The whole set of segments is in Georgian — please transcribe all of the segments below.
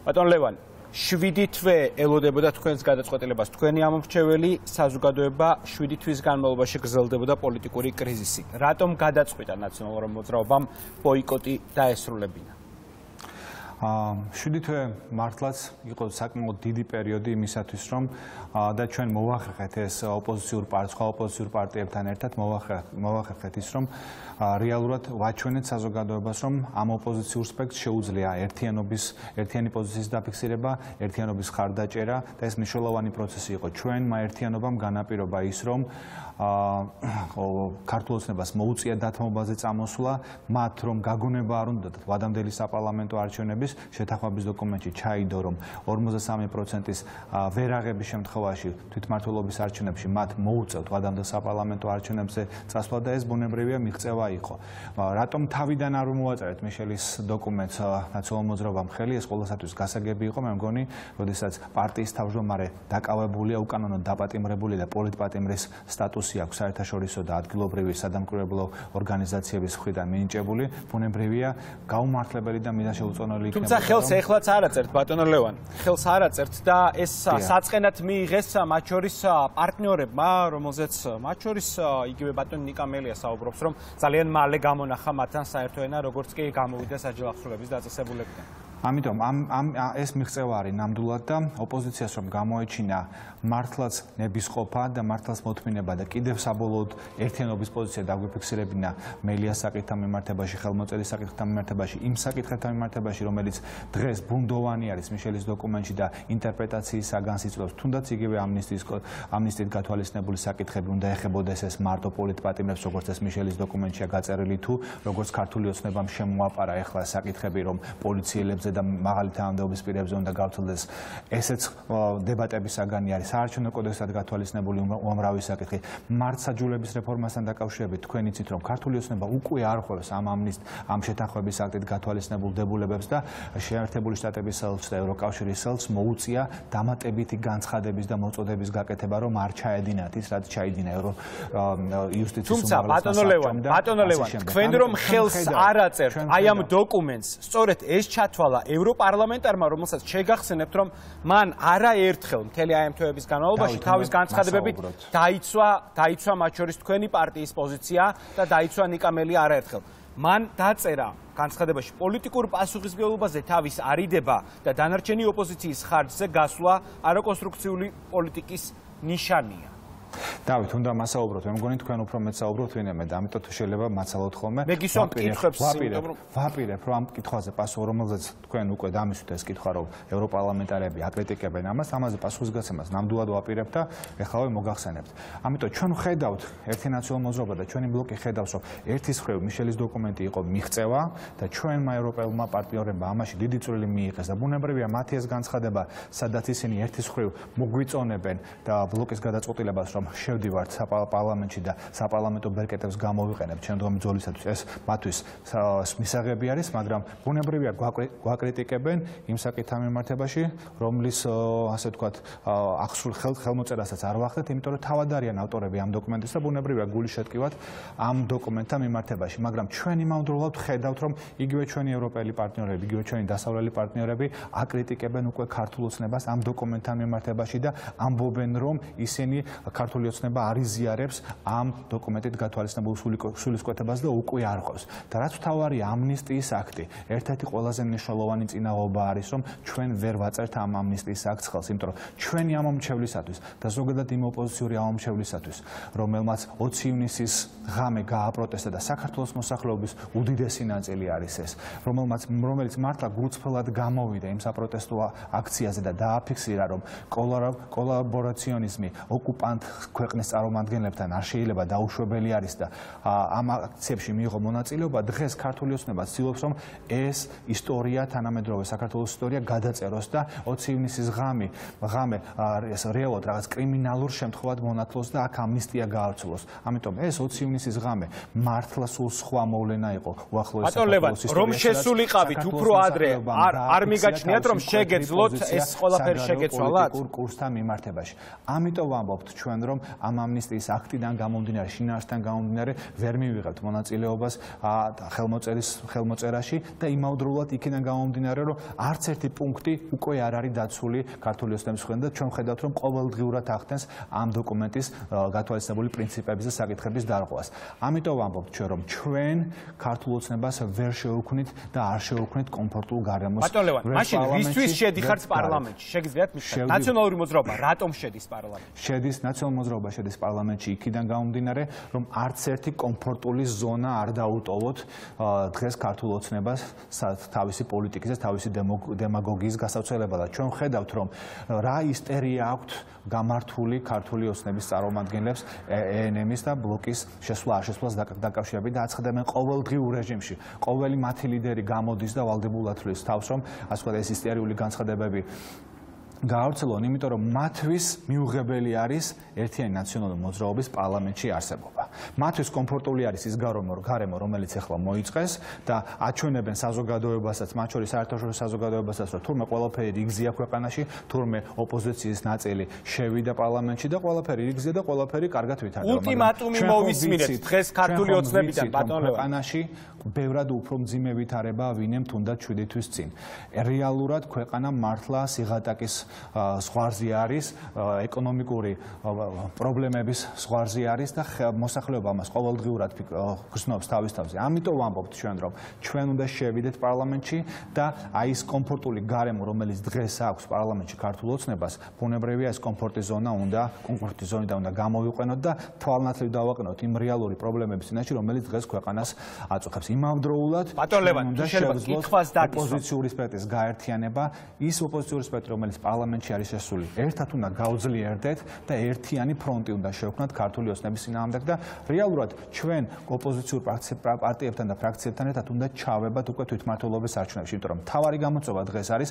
ბატონ ლევან, 7 თვე ელოდებოდა თქვენს გადაწყვეტილებას. თქვენი ამომრჩეველი საზოგადოება 7 თვის განმავლობაში გრძელდებოდა პოლიტიკური კრიზისი. რატომ გადაწყვიტა ნაციონალურ მოძრაობამ ბოიკოტი დაესრულებინა? 7 თვე მართლაც იყო საკმაოდ დიდი პერიოდი იმისათვის, რომ და ჩვენ მოვახერხეთ ეს სხვა ოპოზიციურ პარტიებთან ერთად მოვახერხეთ ის, რომ რეალურად ვაჩვენეთ საზოგადოებას, რომ ამ ოპოზიციურ სპექტრს შეუძლია ერთიანი პოზიციის დაფიქსირება, ერთიანობის ხარდაჭერა და ეს მნიშვნელოვანი პროცესი იყო. ჩვენმა ერთიანობამ განაპირობა ის, რომ ქართულ ოცნებას მოუწია დათმობაზე წამოსვლა, მათ რომ გაგონება არ უნდათ ვადამდელი საპარლამენტო არჩევნების შეთანხმების დოკუმენტში ჩაიდო, რომ 43%-ის ვერაღების შემთხვევაში თვითმმართველობის არჩევნებში მათ მოუწევთ ვადამდელ საპარლამენტო არჩევნებზე წასვლა და ეს ბუნებრივია მიღწევა იყო. რატომ თავიდან არ მოაწერეთ მიშელის დოკუმენტს ნაციონალურ მოძრაობამ ხელი, ეს ყველასათვის გასაგები იყო, მე მგონი, როდესაც პარტიის თავმჯდომარე დაკავებულია, უკანონოდ დაპატიმრებული და პოლიტპატიმრის სტატუსი აქვს საერთაშორისო და ადგილობრივი სადამკვირვებლო ორგანიზაციების მხრიდან მინიჭებული, ბუნებრივია გაუმართლებელი და მიზანს შეუწონილი იქნება. თუმცა ხელს ეხლაც არ აწერთ, ბატონო ლევან, ხელს არ აწერთ და ეს საწყენად მიიღეს მათ შორის პარტნიორებმა, რომელზეც მათ შორის იგივე ბატონი ნიკა მელია საუბრობს, რომ ძალიან მალე გამონახა მათთან საერთო ენა, როგორც კი გამოვიდა საჯარო აღსრულების დაწესებულებიდან. ამიტომ ეს მიღწევა არის ნამდვილად და ოპოზიციას რომ გამოეჩინა მართლაც ნებისყოფა და მართლაც მოთმინება და კიდევ საბოლოოდ ერთიანობის პოზიცია დაგვიფიქსირებინა მელიას საკითხთან მიმართებაში, ხელმოწერის საკითხთან მიმართებაში, იმ საკითხებთან მიმართებაში, რომელიც დღეს ბუნდოვანი არის მიშელის დოკუმენტში და ინტერპრეტაციის საგანს იწვევს, თუნდაც იგივე ამნისტიით გათვალისწინებული საკითხები უნდა ეხებოდეს ეს მარტო პოლიტპატიმრებს, როგორც ეს მიშელის დოკუმენტშია გაწერილი, თუ როგორც ქართული ოცნებამ შემოაპარა ეხლა საკითხები, რომ პოლიციელებზე და მაღალი თანამდებობის პირებზე უნდა გავრცელდეს. ესეც დებატების საგანი არის. საარჩევნო კოდექსად გათვალისწინებული უამრავი საკითხი. მართლმსაჯულების რეფორმასთან დაკავშირებით თქვენ იცით, რომ ქართული ოცნება უკვე არ ხვევს ამ შეთანხმების აქტით გათვალისწინებულ დებულებებს და შეერთებული შტატების საელჩოს და ევროკავშირის საელჩოს მოუწია დამატებითი განცხადების და მოწოდების გაკეთება, რომ არ ჩაედინათ ის, რაც ჩაიდინა იუსტიციის თუმცა ბატონო ლევან, თქვენ რომ ხელს არ აწერთ აი ამ დოკუმენტს, სწორედ ეს ჩათვალა ევროპარლამენტარმა, რომელსაც შეგახსენებთ, რომ მან არაერთხელ მთელი აი ამ თვეების განმავლობაში თავის განცხადებებით დაიცვა მათ შორის თქვენი პარტიის პოზიცია და დაიცვა ნიკა მელია არაერთხელ. მან დაწერა განცხადებაში პოლიტიკურ პასუხისმგებლობაზე თავის არიდება და დანარჩენი ოპოზიციის ხარჯზე გასვლა არაკონსტრუქციული პოლიტიკის ნიშანია. დავით, უნდა მასაუბროთ. მე მგონი თქვენ უფრო მეტ საუბრობთ ვინმე და ამიტომ შეიძლება მაცალოთ ხოლმე. მე გისვამ კითხვებს, ვაპირებ, რომ ამ კითხვაზე პასუხ, რომელზეც თქვენ უკვე დამისვით ეს კითხვა, რომ ევროპარლამენტარები აკრიტიკებენ ამაზე პასუხისგაცემას ნამდვილად ვაპირებ და ეხლა მოგახსენებთ. ამიტომ ჩვენ ხედავთ ერთი ნაციონალური მოძრაობა და ჩვენი ბლოკი ხედავს, რომ ერთის მხრივ მიშელის დოკუმენტი იყო მიღწევა და ჩვენმა ევროპელმა პარტნიორებმა ამაში დიდი წვლილი მიიღეს და ბუნებრივია მათი ეს განცხადება, სადაც ისინი ერთის მხრივ მოგვიწონებენ და ბლოკის გადაწყვეტილებას, რომ შევდივართ საპარლამენტში და საპარლამენტო ბერკეტებს გამოვიყენებთ შემდგომი ბრძოლისათვის, ეს მათთვის მისაღები არის, მაგრამ ბუნებრივია გვაკრიტიკებენ იმ საკითხთან მიმართებაში, რომლის ასე ვთქვათ აღსრულ ხელმოწერასაც არ ვახდეთ, იმიტომ რომ თავად არიან ავტორები ამ დოკუმენტის და ბუნებრივია გული შეტკივათ ამ დოკუმენტთან მიმართებაში, მაგრამ ჩვენ იმავდროულად ხედავთ, რომ იგივე ჩვენი ევროპელი პარტნიორები, იგივე ჩვენი დასავლელი პარტნიორები აკრიტიკებენ უკვე ქართულ ოცნებას ამ დოკუმენტთან მიმართებაში და ამბობენ, რომ ისინი ქართული ოცნება არ იზიარებს ამ დოკუმენტით გათვალისწინებულ სულისკვეთებას და უკვე არ ხვევს. და რაც მთავარია ამნისტიის აქტი, ერთ-ერთი ყველაზე მნიშვნელოვანი წინააღმობა არის, რომ ჩვენ ვერ ვაწერთ ამ ამნისტიის აქტს ხელს, იმიტომ რომ ჩვენი ამომრჩევლისათვის და ზოგადად იმ ოპოზიციური ამომრჩევლისათვის, რომელმაც 20 ივნისის ღამე გააპროტესტა და საქართველოს მოსახლეობის უდიდესი ნაწილი არის ეს, რომელიც მართლა გულწრფელად გამოვიდა იმ საპროტესტო აქციაზე და დააფიქსირა, რომ კოლაბორაციონიზმი ოკუპანტ ქვეყნის წარმომადგენლებთან არ შეიძლება დაუშვებელი არის და ამ აქციებში მიიღო მონაწილეობა. დღეს ქართული ოცნება ცდილობს, რომ ეს ისტორია, თანამედროვე საქართველოს ისტორია გადაწეროს და 20 ივნისის ღამე ეს რეალურად რაღაც კრიმინალურ შემთხვევად მონათლოს და აქ ამნისტია გაავრცელოს. ამიტომ ეს 20 ივნისის ღამე მართლა სულ სხვა მოვლენა იყო უახლოეს საქართველოს ისტორიაში. რომ შესულიყავით უფრო ადრე, არ მიგაჩნიათ, რომ შეგეძლოთ ეს ყველაფერი შეგეცვალათ პოლიტიკურ კურსთან მიმართებაში. ამიტომ ვამბობთ ჩვენ რომ ამ ამნისტიის აქტიდან გამომდინარე, შინაარსთან გამომდინარე ვერ მივიღებთ მონაწილეობას ხელმოწერაში და იმავდროულად იქიდან გამომდინარე, რომ არც ერთი პუნქტი უკვე არ არის დაცული ქართული ოცნების მხრიდან და ჩვენ ხედავთ, რომ ყოველდღიურად ახდენს ამ დოკუმენტის გათვალისწინებული პრინციპების და საკითხების დარღვევას. ამიტომ ვამბობთ ჩვენ, რომ ჩვენ ქართულ ოცნებას ვერ შევუქმნით და არ შევუქმნით კომფორტულ გარემოს. ბატონ ლევან, მაშინ ვისთვის შედიხართ პარლამენტში? შეგიძლიათ მისცემთ ნაციონალური მოძრაობა რატომ შედის პარლამენტში? შედის ნაციონალური მოძრაობა შედის პარლამენტში იქიდან გამომდინარე, რომ არც ერთი კომფორტული ზონა არ დაუტოვოთ დღეს ქართულ ოცნებას თავისი პოლიტიკის და თავისი დემაგოგიის გასავრცელებად. ჩვენ ხედავთ, რომ რა ისტერია აქვთ გამართული ქართული ოცნების წარმომადგენლებს ENM-ის და ბლოკის შესვლას დაკავშირებით და აცხადებენ ყოველდღიურ რეჟიმში. ყოველი მათი ლიდერი გამოდის და ვალდებულად თვლის თავს, რომ ასე ვთქვათ, ეს ისტერიული განცხადებები გაავრცელონ, იმიტომ რომ მათთვის მიუღებელი არის ერთიანი ნაციონალური მოძრაობის პარლამენტში არსებობა. მათთვის კომფორტული არის ის გარემო, რომელიც ახლა მოიწყეს და აჩვენებენ საზოგადოებასაც, მათ შორის საერთაშორისო საზოგადოებასაც, რომ თურმე ყველაფერი რიგზია ქვეყანაში, თურმე ოპოზიციის ნაწილი შევიდა პარლამენტში და ყველაფერი რიგზია და ყველაფერი კარგად ვითარდება. ულტიმატუმი მოვისმინეთ დღეს ქართული ოცნებიდან, ბატონ ლევან. ქვეყანაში ბევრად უფრო მძიმე ვითარება ვინემ თუნდაც 7 თვის წინ. რეალურად ქვეყანა მართლა სიღატაკის ზღვარზე არის, ეკონომიკური პრობლემების ზღვარზე არის და მოსახლეობა მას ყოველდღიურად გრძნობს თავის თავზე. ამიტომ ვამბობთ ჩვენ, რომ ჩვენ უნდა შევიდეთ პარლამენტში და აი ეს კომფორტული გარემო, რომელიც დღეს აქვს პარლამენტში ქართულ ოცნებას, ბუნებრივია ეს კომფორტის ზონიდან უნდა გამოვიყვენოთ და თვალნათლივ დავაყენოთ იმ რეალური პრობლემების წინაშე, რომელიც დღეს ქვეყანას აწუხებს. იმავდროულად უნდა შევძლოთ ოპოზიციური სპექტრის გაერთიანება, ის ოპოზიციური სპექტრი, რომელიც პარლამენტში არის შესული, ერთად უნდა გავძლიერდეთ და ერთიანი ფრონტი უნდა შევქმნათ ქართული ოცნების წინააღმდეგ და რეალურად ჩვენ ოპოზიციურ პარტიებთან და ფრაქციებთან ერთად უნდა ჩავებათ უკვე თვითმმართველობის არჩევნებში, იმიტომ რომ მთავარი გამოწვევა დღეს არის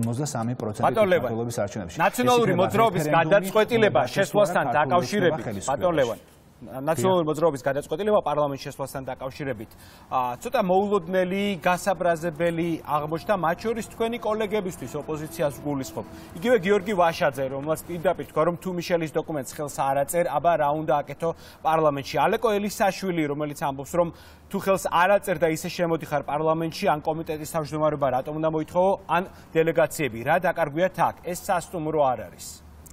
53% თვითმმართველობის არჩევნებში. ნაციონალური მოძრაობის გადაწყვეტილება შესვლასთან დაკავშირებით, ბატონ ლევან, ნაციონალური მოძრაობის გადაწყვეტილება პარლამენტში შესვლასთან დაკავშირებით ცოტა მოულოდნელი, გასაბრაზებელი აღმოჩნდა მათ შორის თქვენი კოლეგებისთვის ოპოზიციას გულისხმობ. იგივე გიორგი ვაშაძე, რომელსაც პირდაპირ თქვა, რომ თუ მიშელის დოკუმენტს ხელს არ აწერ, აბა რა უნდა აკეთო პარლამენტში. ალეკო ელისაშვილი, რომელიც ამბობს, რომ თუ ხელს არ აწერ და ისე შემოდიხარ პარლამენტში, ან კომიტეტის თავმჯდომარეობა რატომ უნდა მოითხოვო, ან დელეგაციები, რა დაკარგვიათ აქ? ეს სასტუმრო არ არის.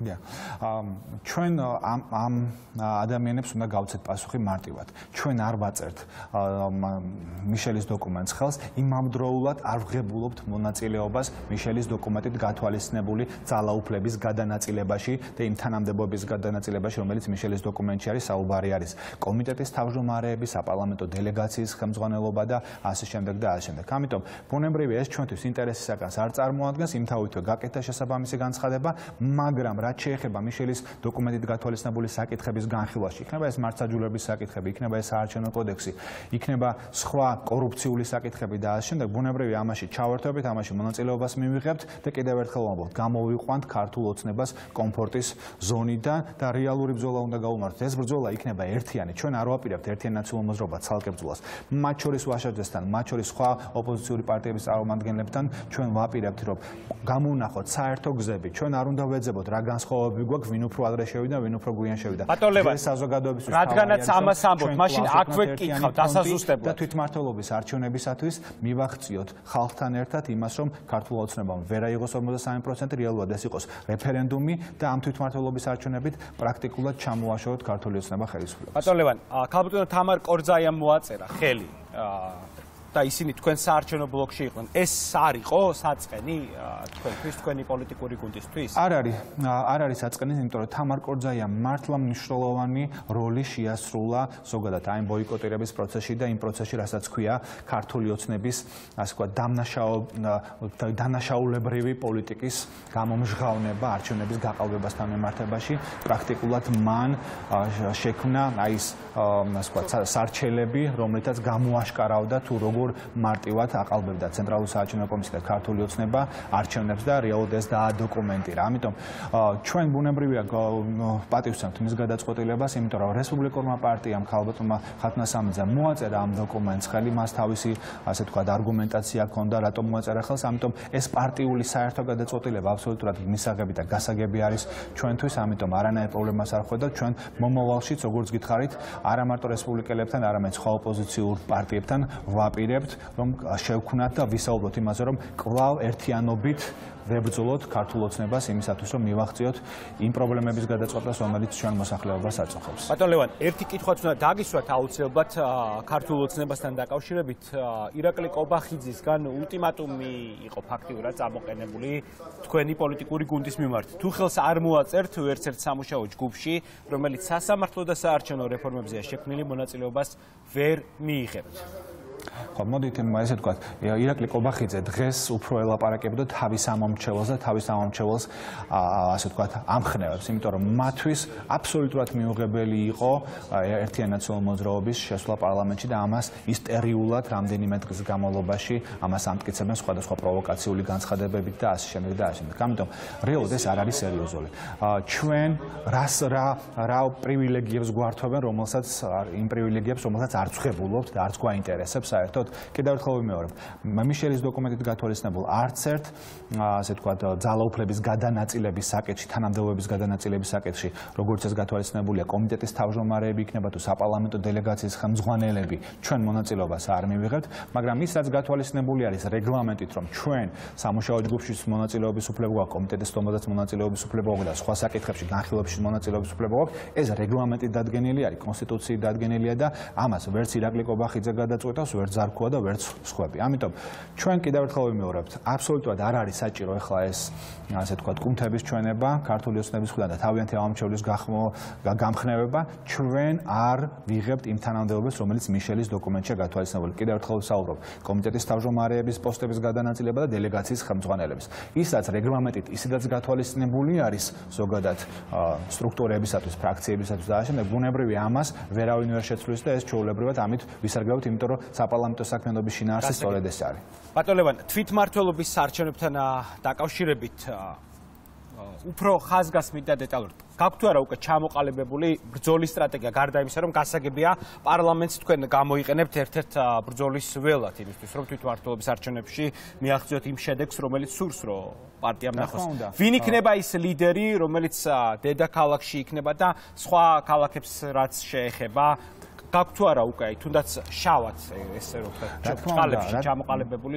ჩვენ ამ ადამიანებს უნდა გავცეთ პასუხი მარტივად. ჩვენ არ ვაწერთ მიშელის დოკუმენტს ხელს, იმავდროულად არ ვღებულობთ მონაწილეობას მიშელის დოკუმენტით გათვალისწინებული ძალაუფლების გადანაწილებაში და იმ თანამდებობების გადანაწილებაში, რომელიც მიშელის დოკუმენტში არის, საუბარი არის კომიტეტის თავმჯდომარეების, საპარლამენტო დელეგაციის ხელმძღვანელობა და ასე შემდეგ და ასე შემდეგ. ამიტომ ბუნებრივია ეს ჩვენთვის ინტერესის საკანს არ წარმოადგენს, იმთავითვე გაკეთდა შესაბამისი განცხადება, მაგრამ რაც შეეხება მიშელის დოკუმენტით გათვალისწინებული საკითხების განხილვაში, იქნება ეს მართლმსაჯულების საკითხები, იქნება ეს საარჩევნო კოდექსი, იქნება სხვა კორუფციული საკითხები და ასე შემდეგ, ბუნებრივია ამაში ჩავერთვებით, ამაში მონაწილეობას მივიღებთ და კიდევ ერთხელ ვამბობთ, გამოვიყვანთ ქართულ ოცნებას კომფორტის ზონიდან და რეალური ბრძოლა უნდა გაუმართოთ. ეს ბრძოლა იქნება ერთიანი. ჩვენ არ ვაპირებთ ერთიანი ნაციონალურ მოძრაობას, ცალკე ბრძოლას. მათ შორის ვაშაძესთან, მათ შორის სხვა ოპოზიციური პარტიების წარმომადგენლებთან ჩვენ ვაპირებთ, რომ გამოვნახოთ საერთო გზები. ჩვენ არ უნდა ვეძებოთ რა განსხვავებები გვაქვს, ვინ უფრო ადრე შევიდა, ვინ უფრო გვიან შევიდა. ბატონ ლევან, რადგანაც ამას ამბობთ, მაშინ აქვე გკითხავთ დასაზუსტებლად და თვითმმართველობის არჩევნებისათვის მივახციოთ ხალხთან ერთად იმას, რომ ქართულ ოცნებამ ვერ აიღოს 53%, რეალურად ეს იყოს რეფერენდუმი და ამ თვითმმართველობის არჩევნებით პრაქტიკულად ჩამოაშოროთ ქართული ოცნება ხელისუფლებას. ბატონ ლევან, ქალბატონო თამარ კორძაიამ მოაწერა ხელი და ისინი თქვენ საარჩევნო ბლოკში იყვნენ. ეს არ იყო საწყენი თქვენთვის, თქვენი პოლიტიკური გუნდისთვის? არ არის საწყენი, იმიტომ რომ თამარ კორძაიამ მართლა მნიშვნელოვანი როლი შეასრულა ზოგადად აი ბოიკოტირების პროცესში და იმ პროცესში, რასაც ქვია ქართული ოცნების, ასე ვთქვათ, დანაშაულებრივი პოლიტიკის გამომჟღავნება არჩევნების გაყალბებასთან მიმართებაში. პრაქტიკულად მან შექმნა აი ეს, ასე ვთქვათ, სარჩელები, რომლითაც გამოაშკარავდა თუ როგორ როგორ მარტივად აყალბებდა ცენტრალური საარჩევნო კომისია და ქართული ოცნება არჩევნებს და რეალურად ეს დაადოკუმენტირა. ამიტომ ჩვენ ბუნებრივია პატივსცემთ მის გადაწყვეტილებას, იმიტომ რომ რესპუბლიკურმა პარტიამ ქალბატონმა ხათნასამიძემ მოაწერა ამ დოკუმენტს ხელი, მას თავისი ასე ვთქვათ არგუმენტაცია ჰქონდა, რატომ მოაწერა ხელს, ამიტომ ეს პარტიული საერთო გადაწყვეტილება აბსოლუტურად მისაღები და გასაგები არის ჩვენთვის, ამიტომ არანაირ პრობლემას არ ხვდა ჩვენ მომავალშიც, როგორც გითხარით, არა მარტო რესპუბლიკელებთან, არამედ სხვა ოპოზიციურ პარტიებთან ვაპირებთ, რომ შევქმნათ და ვისაუბროთ იმაზე, რომ კვლავ ერთიანობით ვებრძოლოთ ქართულ ოცნებას იმისათვის, რომ მივაღწიოთ იმ პრობლემების გადაწყვეტას, რომელიც ჩვენ მოსახლეობას აწუხებს. ბატონ ლევან, ერთი კითხვაც უნდა დაგისვათ აუცილებლად ქართულ ოცნებასთან დაკავშირებით. ირაკლი კობახიძისგან ულტიმატუმი იყო ფაქტიურად წამოყენებული თქვენი პოლიტიკური გუნდის მიმართ. თუ ხელს არ მოაწერთ ერთ-ერთ სამუშაო ჯგუფში, რომელიც სასამართლო და საარჩევნო რეფორმებზეა შექმნილი, მონაწილეობას ვერ მიიღებთ. ხო, მოდით ესე ვთქვათ, ირაკლი კობახიძე დღეს უფრო ელაპარაკებდა თავის ამომრჩეველს და თავის ამომრჩეველს ასე ვთქვათ, ამხნევებს, იმიტომ რომ მათთვის აბსოლუტურად მიუღებელი იყო ერთიანი ნაციონალური მოძრაობის შესვლა პარლამენტში და ამას ისტორიულად რამდენიმე დღის განმავლობაში ამას ამტკიცებენ სხვადასხვა პროვოკაციული განცხადებებით და ასე შემდეგ და ასე შემდეგ. ამიტომ რეალურად ეს არ არის სერიოზული. ჩვენ რა პრივილეგიებს გვართობენ, რომელსაც იმ პრივილეგიებს, რომელსაც არ წვხებულობთ და არც გვაინტერესებს საერთოდ. კიდევ ერთხელ ვიმეორებ, მიშელის დოკუმენტით გათვალისწინებულ არც ერთ ასე ვთქვათ ძალაუფლების გადანაწილების საკითხში, თანამდებობების გადანაწილების საკითხში, როგორც ეს გათვალისწინებულია კომიტეტის თავმჯდომარეები იქნება თუ საპარლამენტო დელეგაციის ხელმძღვანელები, ჩვენ მონაწილეობას არ მივიღებთ, მაგრამ ის რაც გათვალისწინებული არის რეგლამენტით, რომ ჩვენ სამუშაო ჯგუფში მონაწილეობის უფლება გვაქვს, კომიტეტის თომადაც მონაწილეობის უფლება გვაქვს და სხვა საკითხებში, განხილვებში მონაწილეობის უფლება გვაქვს, ეს რეგლამენტით დადგენილი არის, კონსტიტუციით დადგენილია და ამას ვერც ირაკლი კობახიძე გადაწყვეტავს, ვერც ზარქოა და ვერც სხვები. ამიტომ ჩვენ კიდევ ერთხელ ვიმეორებთ, აბსოლუტურად არ არის საჭირო ახლა ეს ასე ვთქვათ კუნთების ჩვენება, ქართული ოცნების მხრიდან და თავიანთი ამომრჩევლის გამხნევება, ჩვენ არ ვიღებთ იმ თანამდებობებს, რომელიც მიშელის დოკუმენტშია გათვალისწინებული. კიდევ ერთხელ ვსაუბრობ, კომიტეტის თავმჯდომარეების პოსტების გადანაწილება და დელეგაციის ხელმძღვანელების. ისაც რეგლამენტით ისედაც გათვალისწინებული არის ზოგადად სტრუქტურებისათვის, ფრაქციებისათვის და ასე შემდეგ, ბუნებრივია ამას ვერავინ ვერ შეცვლის და ეს ჩვეულებრივად ამით ვისარგებლობთ, იმიტომ რომ საპარლამენტო საქმიანობის შინაარსი სწორედ ეს არის. ბატონ ლევან, თვითმმართველობის არჩევნებთან დაკავშირებით უფრო ხაზგასმით და დეტალურად. გაქვთ თუ არა უკვე ჩამოყალიბებული ბრძოლის სტრატეგია, გარდა იმისა, რომ გასაგებია პარლამენტს თქვენ გამოიყენებთ ერთ-ერთ ბრძოლის ველად იმისთვის, რომ თვითმმართველობის არჩევნებში მიაღწიოთ იმ შედეგს, რომელიც სურს, რომ პარტიამ ნახოს. ვინ იქნება ის ლიდერი, რომელიც დედაქალაქში იქნება და სხვა ქალაქებს რაც შეეხება? გაქვთ თუ არა უკვე თუნდაც შავად ესე რომ ვთქვათ, ჩამოყალიბებული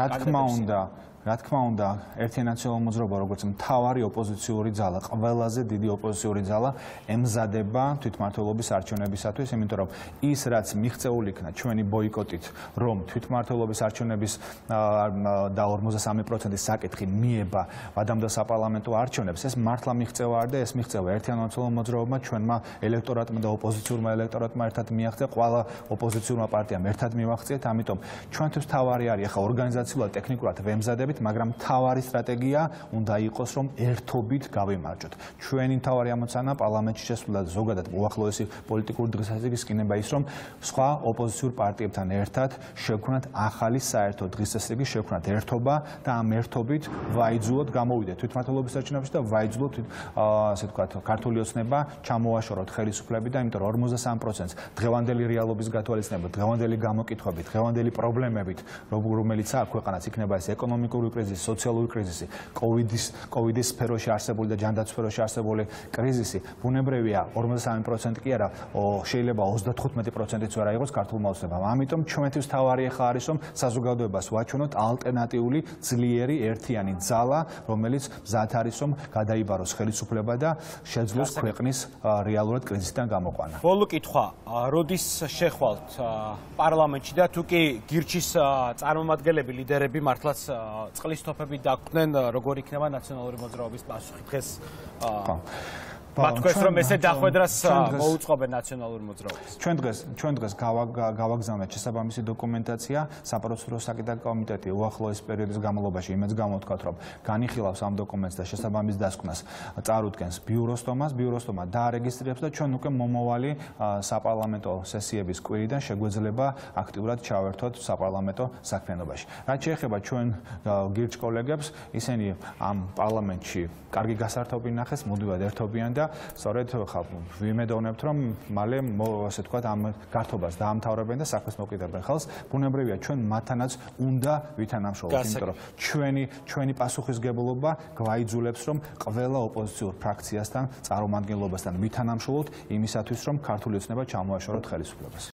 რა თქმა უნდა, ერთიანი ნაციონალური მოძრაობა, როგორც მთავარი ოპოზიციური ძალა, ყველაზე დიდი ოპოზიციური ძალა ემზადება თვითმმართველობის არჩევნებისათვის, იმიტომ რომ ის რაც მიღწეული იქნა ჩვენი ბოიკოტით, რომ თვითმმართველობის არჩევნების და 53% საკითხი მიება ადამიანთა საპარლამენტო არჩევნებს, ეს მართლა მიღწევა არ და ეს მიღწევა ერთიანი ნაციონალური მოძრაობამ, ჩვენმა ელექტორატმა და ოპოზიციურმა ელექტორატმა ერთად მიაღწია, ყველა ოპოზიციურმა პარტიამ ერთად მივაღწიეთ, ამიტომ ჩვენთვის თავარი არის ახლა ორგანიზაციულად, ტექნიკურად ვემზადებით, მაგრამ მთავარი სტრატეგია უნდა იყოს, რომ ერთობით გავიმარჯვოთ. ჩვენი მთავარი ამოცანა პარლამენტში შესვლა და ზოგადად უახლოესი პოლიტიკური დღესასწაულის იქნება ის, რომ სხვა ოპოზიციურ პარტიებთან ერთად შევქმნათ ახალი საერთო დღესასწაული, შევქმნათ ერთობა და ამ ერთობით ვაიძულოთ გამოვიდეთ თვითმმართველობის არჩევნებში და ვაიძულოთ ასე ვთქვათ ქართული ოცნება ჩამოაშოროთ ხელისუფლები და იმიტომ რომ 53%-ს დღევანდელი რეალობის გათვალისწინებით, დღევანდელი გამოკითხვებით, დღევანდელი პრობლემებით, რომელიც აქვს ქვეყანას, იქნება ეს ეკონომიკური კრიზისი, სოციალური კრიზისი, კოვიდის სფეროში არსებული და ჯანდაცვის სფეროში არსებული კრიზისი, ბუნებრივია 53% კი არა, შეიძლება 35%-იც ვერ აიღოს ქართულმა ოცნებამ. ამიტომ ჩვენთვის თავარი ახლა არის, რომ საზოგადოებას ვაჩვენოთ ალტერნატიული ძლიერი ერთიანი ძალა, რომელიც მზად არის, რომ გადაიბაროს ხელისუფლება და შეძლოს ქვეყნის რეალურად კრიზისიდან გამოყვანა. ბოლო კითხვა, როდის შეხვალთ პარლამენტში და თუ კი გირჩის წარმომადგენლები, ლიდერები მართლაც წყლის თოფები დაგვდნენ, როგორ იქნება ნაციონალური მოძრაობის პასუხი დღეს? მათ თქვენს რომ ესე დახვედრას მოუწყობენ ნაციონალურ მოძრაობას. ჩვენ დღეს გავაგზავნეთ შესაბამისი დოკუმენტაცია, საპროცედურო საკითხთა კომიტეტი უახლოეს პერიოდის განმავლობაში იმედს გამოვთქვათ, რომ განიხილავს ამ დოკუმენტს და შესაბამის დასკვნას წარუდგენს ბიუროსტომა დაარეგისტრირებს და ჩვენ უკვე მომავალი საპარლამენტო სესიების კვირიდან შეგვეძლება აქტიურად ჩავერთოთ საპარლამენტო საქმიანობაში. რაც შეეხება ჩვენ გირჩ კოლეგებს, ისინი ამ პარლამენტში კარგი გასართობი ნახეს, მუდმივად ერთობიან და სწორედ ვიმედოვნებთ, რომ მალე ასე ვთქვათ ამ გართობას დაამთავრებენ და საქმეს მოკიდებენ ხელს. ბუნებრივია ჩვენ მათთანაც უნდა ვითანამშრომლოთ, იმიტომ რომ ჩვენი პასუხისგებლობა გვაიძულებს, რომ ყველა ოპოზიციურ ფრაქციასთან, წარმომადგენლობასთან ვითანამშრომლოთ იმისათვის, რომ ქართული ოცნება ჩამოაშოროთ ხელისუფლებას.